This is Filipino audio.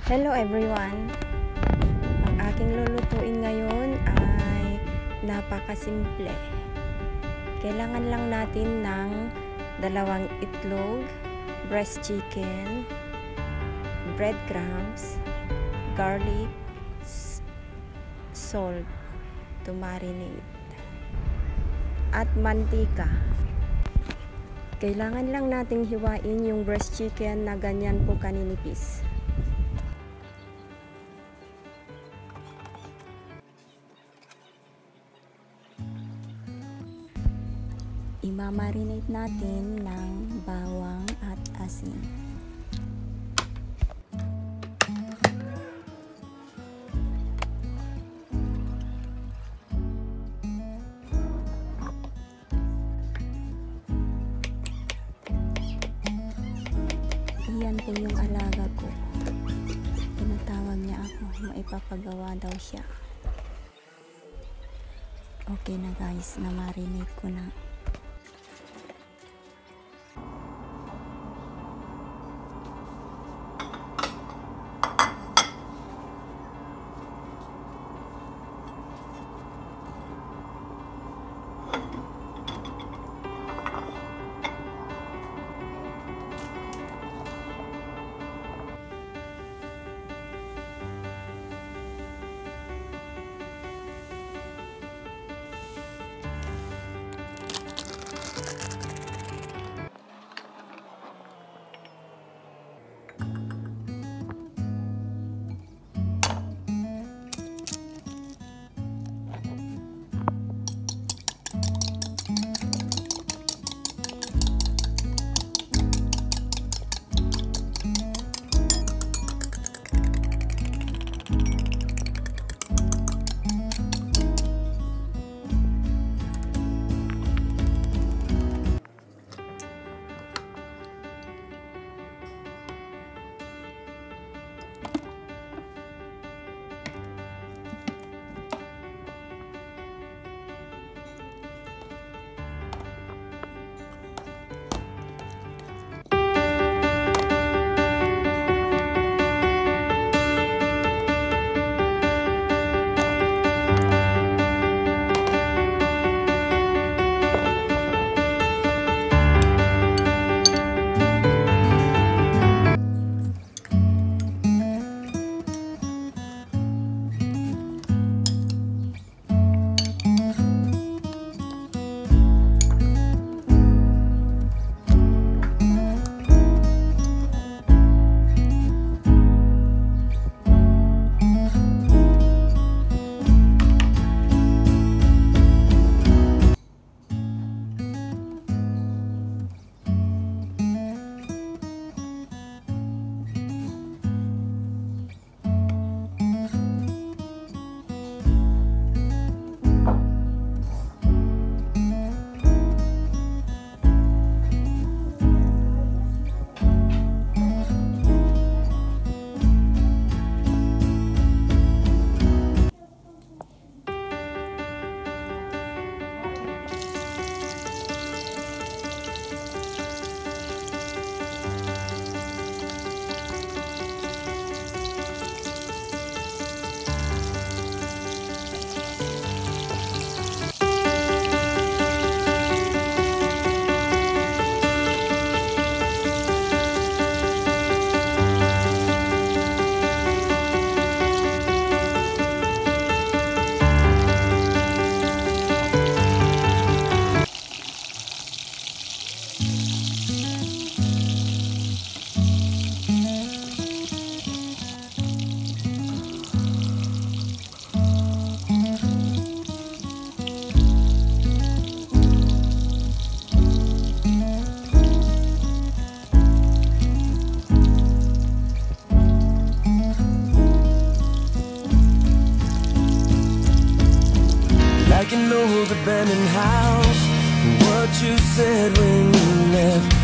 Hello everyone! Ang aking lulutuin ngayon ay napakasimple. Kailangan lang natin ng 2 itlog, breast chicken, breadcrumbs, garlic, salt to marinate, at mantika. Kailangan lang nating hiwain yung breast chicken na ganyan po kaninipis. Imamarinate natin ng bawang at asin. Iyan po yung alaga ko. Tinatawag niya ako, maipapagawa daw siya. Okay na guys, na-marinate ko na. Like an old abandoned house. What you said when you left